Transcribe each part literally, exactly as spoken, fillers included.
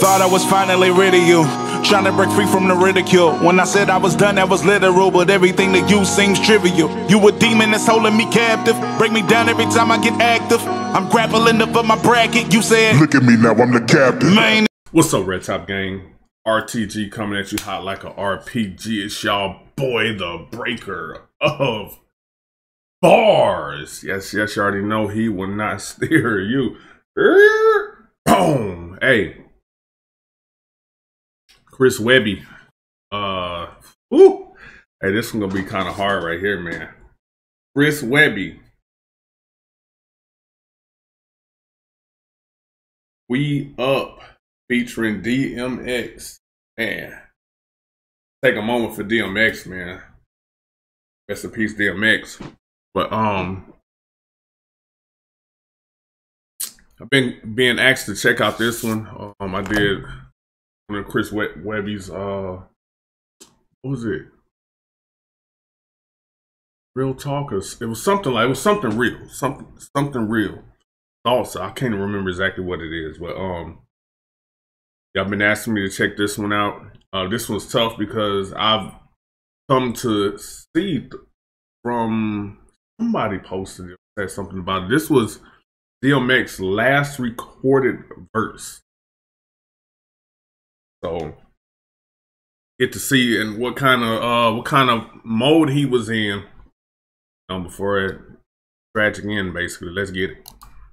thought I was finally rid of you, trying to break free from the ridicule. When I said I was done, that was literal, but everything to you seems trivial. You a demon that's holding me captive, break me down every time I get active. I'm grappling up my bracket, you said, look at me now, I'm the captain. Man. What's up, Red Top Gang? R T G coming at you hot like a R P G. It's y'all boy, the breaker of bars. Yes, yes, you already know he will not steer you. Boom. Hey, Chris Webby. Uh, woo. Hey, this one gonna be kind of hard right here, man. Chris Webby. We Up featuring D M X. Man, take a moment for D M X, man. Rest in peace, D M X. But um, I've been being asked to check out this one. Um, I did one of Chris Webby's. Uh, what was it? Real Talkers. It was something like it was something real, something something real. Also, I can't even remember exactly what it is, but um, y'all been asking me to check this one out. Uh, this one's tough because I've come to see from somebody posted it, said something about it. This was D M X's last recorded verse, so get to see and what kind of uh what kind of mode he was in um, before it tragic end. Basically, let's get it.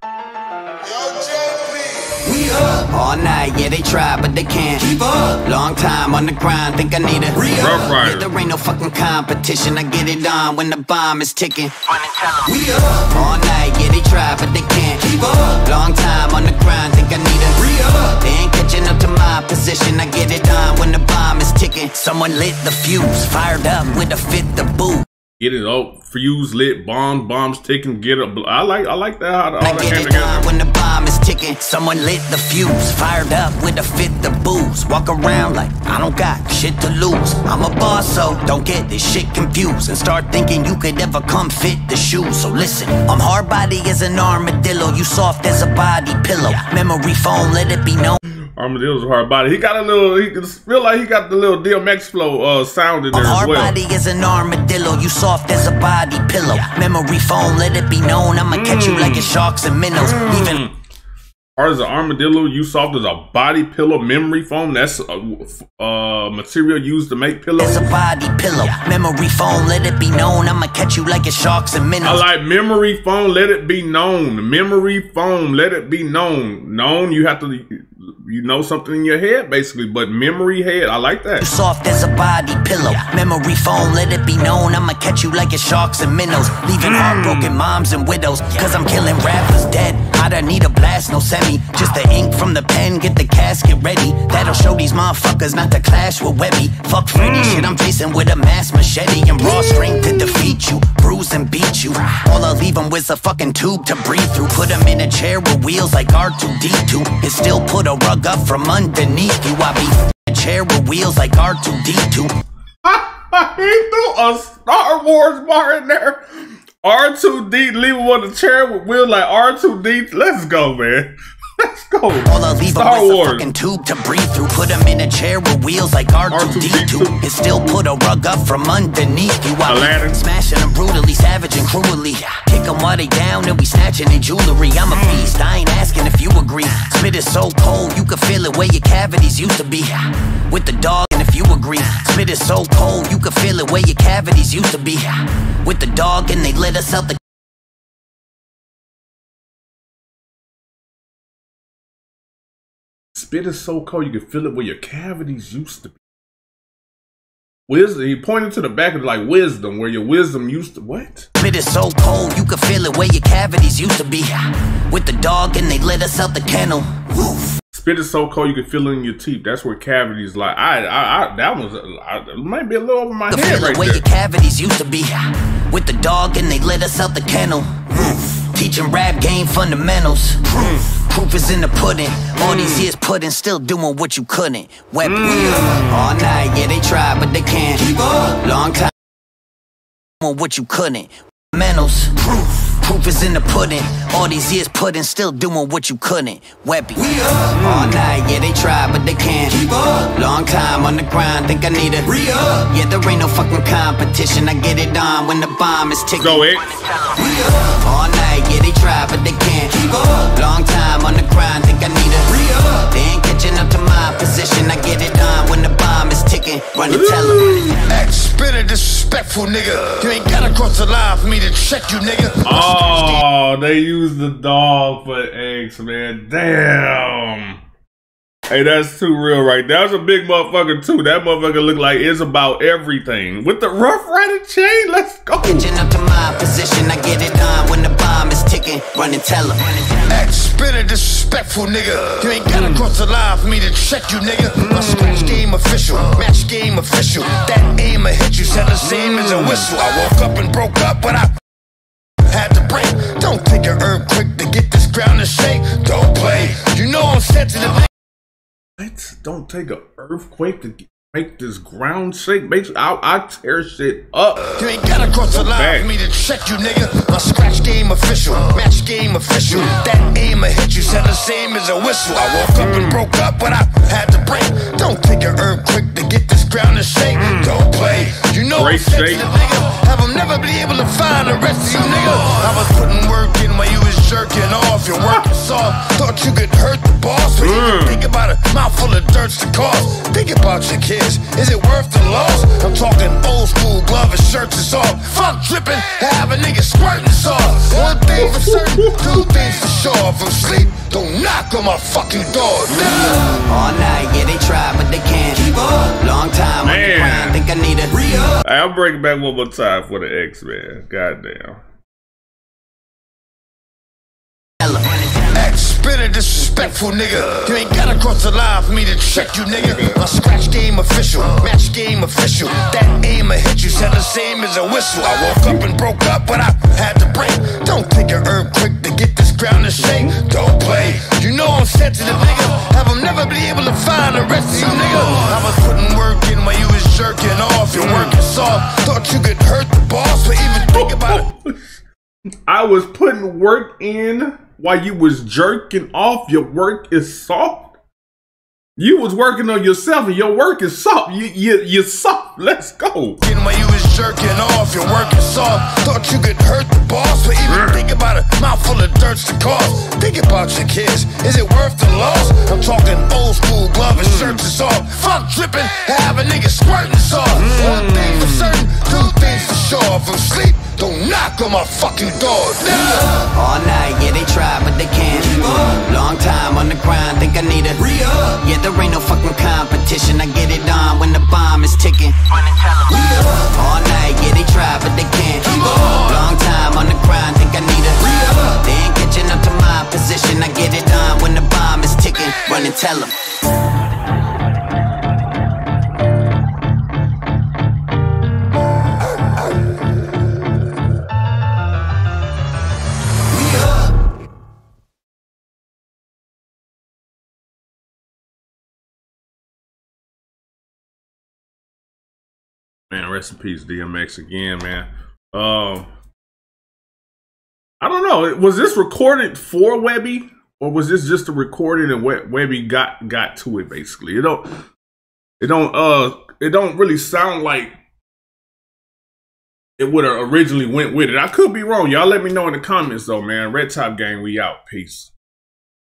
We up all night, yeah, they try, but they can't keep up. Long time on the grind, think I need a re-up. Yeah, there ain't no fucking competition, I get it on when the bomb is ticking. We up all night, yeah, they try, but they can't keep up. Long time on the grind, think I need a re-up. They ain't catching up to my position, I get it on when the bomb is ticking. Someone lit the fuse, fired up with a fifth of boo. Get it up, fuse lit, bomb, bombs ticking, get up. I like, I like that. How all I that get came it together. on when the bomb is ticking. Someone lit the fuse, fired up with a fifth of booze. Walk around like I don't got shit to lose. I'm a boss, so don't get this shit confused and start thinking you could ever come fit the shoes. So listen, I'm hard body as an armadillo, you soft as a body pillow. Memory foam, let it be known. Armadillo's a hard body. He got a little, he feel like he got the little D M X flow uh, sound in there I'm as hard well. body as an armadillo, you soft as a body pillow. Memory foam, let it be known, I'ma mm. catch you like your sharks and minnows. Mm. Even hard as an armadillo, you soft as a body pillow. Memory foam, that's uh, uh, material used to make pillows. As a body pillow, memory foam, let it be known, I'ma catch you like your sharks and minnows. I like memory foam, let it be known. Memory foam, let it be known. Known, you have to, you know something in your head, basically, but memory head, I like that. You soft as a body pillow, memory foam, let it be known, I'ma catch you like your sharks and minnows. Leaving mm. heartbroken moms and widows, cause I'm killing rappers dead. I don't need a blast, no semi, just the ink from the pen, get the casket ready. That'll show these motherfuckers not to clash with Webby. Fuck Freddy, mm. shit, I'm chasing with a mass machete and raw strength to defeat you, bruise and beat you. All I'll leave them with a fucking tube to breathe through. Put them in a chair with wheels like R two D two, and still put a rug up from underneath you. I be a chair with wheels like R two D two. He threw a Star Wars bar in there. R two D, leave him on the chair with wheels like R two D. Let's go, man. Let's go. All I'll leave Star them with Wars. A fucking tube to breathe through. Put them in a chair with wheels like R two D two, and still put a rug up from underneath you. I be smashing them brutally, savage and cruelly. Kick them while they down and we snatching their jewelry. I'm a beast, I ain't asking if you agree. Spit is so cold, you can feel it where your cavities used to be. With the dog, and if you agree. Spit is so cold, you can feel it where your cavities used to be. With the dog, and they let us out the Spit is so cold, you can feel it where your cavities used to be. Wisdom, he pointed to the back of like wisdom, where your wisdom used to, what? Spit is so cold, you can feel it where your cavities used to be. With the dog, and they let us out the kennel. Woof. Spit is so cold, you can feel it in your teeth. That's where cavities like, I, I, I that was, I, might be a little over my you head feel right it where there. Your cavities used to be. With the dog, and they let us out the kennel. Woof. Teaching rap game fundamentals. Proof. Proof is in the pudding. All these years pudding, still doing what you couldn't. Weapon. Mm. All night, yeah, they try, but they can't keep up. Long time on what you couldn't. Mentals. Proof. Proof is in the pudding. All these years pudding, still doing what you couldn't. Weapon. All night, yeah, they try, but they Long time on the grind, think I need a re-up. Yeah, there ain't no fucking competition. I get it on when the bomb is ticking. Go it. All night, yeah, they try, but they can't keep up. Long time on the grind, think I need a re-up. They ain't catching up to my position. I get it on when the bomb is ticking. Run and tell them. Act spit a disrespectful nigga. You ain't gotta cross the line for me to check you, nigga. Oh, they use the dog for X, man. Damn. Hey, that's too real right there. That's a big motherfucker too. That motherfucker look like it's about everything. With the Rough Rider chain, let's go. Catching up to my position, I get it on when the bomb is ticking. Run and tell them. Act spit a disrespectful nigga. You ain't gotta cross the line for me to check you, nigga. My scratch game official, match game official. That aim I hit you, said the same as a whistle. I woke up and broke up, but I had to break. Don't take an earthquake to get this ground to shake. Don't play. You know I'm sensitive. What? Don't take an earthquake to make this ground shake. Make sure I, I tear shit up. You ain't gotta cross the line back. for me to check you, nigga. My scratch game official, match game official. That aim I hit you, said the same as a whistle. I woke up and broke up, but I had to break. Don't take an earthquake to get this ground to shake. Don't play. You know I'm Break sensitive, shake. nigga. Have them never be able to find the rest of you, nigga. I was putting work in while you was jerking off. Your work is soft. Thought you could hurt the boss, but even think about a mouthful of dirt's the cost. Think about your kids. Is it worth the loss? I'm talking old school glove and shirts is off. Fuck dripping, have a nigga squirting sauce. One thing for certain, two things for sure. From sleep, don't knock on my fucking door, nigga. All night, yeah, they try, but they can't keep up. Long time on the grind, think I need a re-up. I'll bring it back one more time for the X, man. Goddamn. Act spit a disrespectful nigga. You ain't gotta cross the line for me to check you, nigga. My scratch game official, match game official. That aim I hit you, said the same as a whistle. I woke up and broke up, but I had to break. Don't take an earthquake to get this ground to shake. Don't play. You know I'm sensitive, nigga. Have them never be able to find the rest of you, nigga. I was putting work in while you was jerking off. Your work is soft. Thought you could hurt the boss, but even think about it. I was putting work in while you was jerking off. Your work is soft. You was working on yourself and your work is soft. You, you, you're soft. Let's go. While you was jerking off, your work is soft. Thought you could hurt the boss, but even think about a mouthful of dirt's the cost. Think about your kids. Is it worth the loss? I'm talking old school glove and shirts is off. Fuck dripping, have a nigga squirting sauce. One thing for certain, two things for sure. From sleep, don't knock on my fucking door, nigga. All night, yeah, they try, but they can't keep up. Long time on the grind, think I need a re-up. Yeah, there ain't no fucking competition. I get it on when the bomb is ticking. Run and tell them. All night, yeah, they try, but they can't keep up. Long time on the grind, think I need a re-up. They ain't catching up to my position. I get it on when the bomb is ticking. Run and tell them. Man, rest in peace, D M X again, man. Um, I don't know. Was this recorded for Webby, or was this just a recording and We- Webby got got to it? Basically, it don't. It don't. Uh, it don't really sound like it would have originally went with it. I could be wrong. Y'all let me know in the comments though, man. Red Top Gang, we out. Peace.